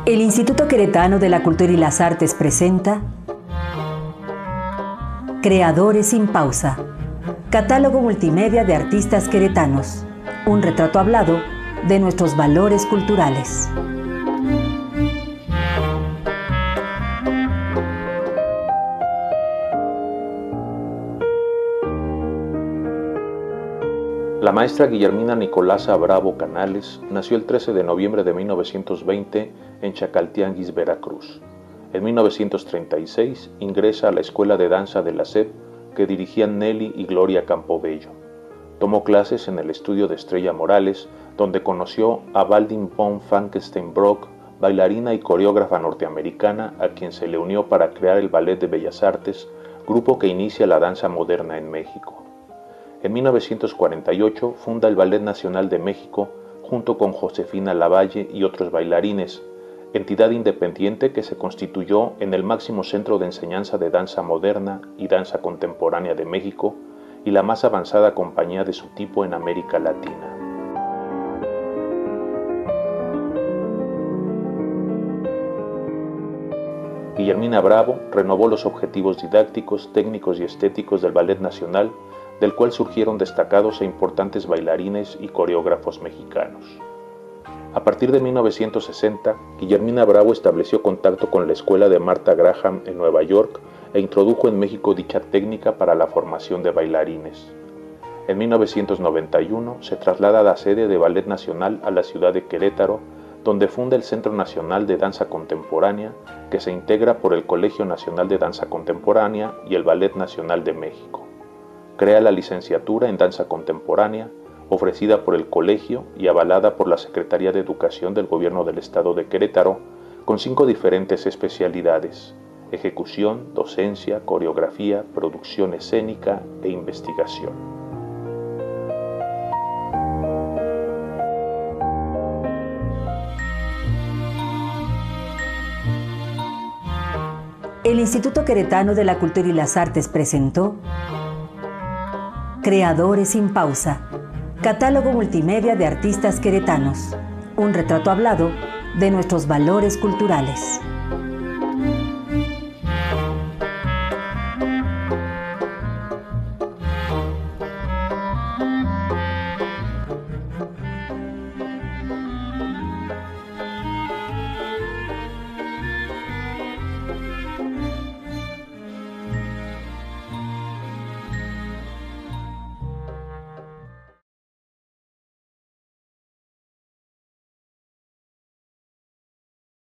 El Instituto Queretano de la Cultura y las Artes presenta Creadores sin Pausa, catálogo multimedia de artistas queretanos, un retrato hablado de nuestros valores culturales. La maestra Guillermina Nicolasa Bravo Canales nació el 13 de noviembre de 1920 en Chacaltianguis, Veracruz. En 1936 ingresa a la Escuela de Danza de la SEP que dirigían Nelly y Gloria Campobello. Tomó clases en el estudio de Estrella Morales, donde conoció a Valdine von Frankenstein-Brock, bailarina y coreógrafa norteamericana a quien se le unió para crear el Ballet de Bellas Artes, grupo que inicia la danza moderna en México. En 1948 funda el Ballet Nacional de México junto con Josefina Lavalle y otros bailarines, entidad independiente que se constituyó en el máximo centro de enseñanza de danza moderna y danza contemporánea de México y la más avanzada compañía de su tipo en América Latina. Guillermina Bravo renovó los objetivos didácticos, técnicos y estéticos del Ballet Nacional, del cual surgieron destacados e importantes bailarines y coreógrafos mexicanos. A partir de 1960, Guillermina Bravo estableció contacto con la escuela de Martha Graham en Nueva York e introdujo en México dicha técnica para la formación de bailarines. En 1991 se traslada la sede de Ballet Nacional a la ciudad de Querétaro, donde funda el Centro Nacional de Danza Contemporánea, que se integra por el Colegio Nacional de Danza Contemporánea y el Ballet Nacional de México. Crea la licenciatura en Danza Contemporánea, ofrecida por el Colegio y avalada por la Secretaría de Educación del Gobierno del Estado de Querétaro, con 5 diferentes especialidades: ejecución, docencia, coreografía, producción escénica e investigación. El Instituto Queretano de la Cultura y las Artes presentó Creadores sin Pausa, catálogo multimedia de artistas queretanos, un retrato hablado de nuestros valores culturales.